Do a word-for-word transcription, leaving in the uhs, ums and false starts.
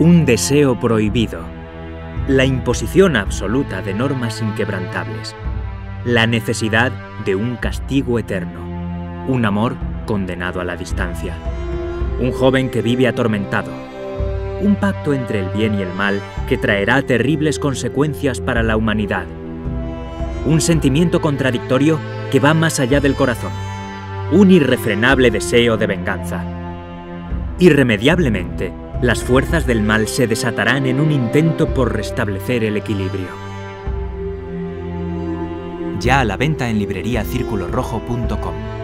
Un deseo prohibido. La imposición absoluta de normas inquebrantables. La necesidad de un castigo eterno. Un amor condenado a la distancia. Un joven que vive atormentado. Un pacto entre el bien y el mal que traerá terribles consecuencias para la humanidad. Un sentimiento contradictorio que va más allá del corazón. Un irrefrenable deseo de venganza. Irremediablemente, las fuerzas del mal se desatarán en un intento por restablecer el equilibrio. Ya a la venta en libreriacirculorrojo punto com.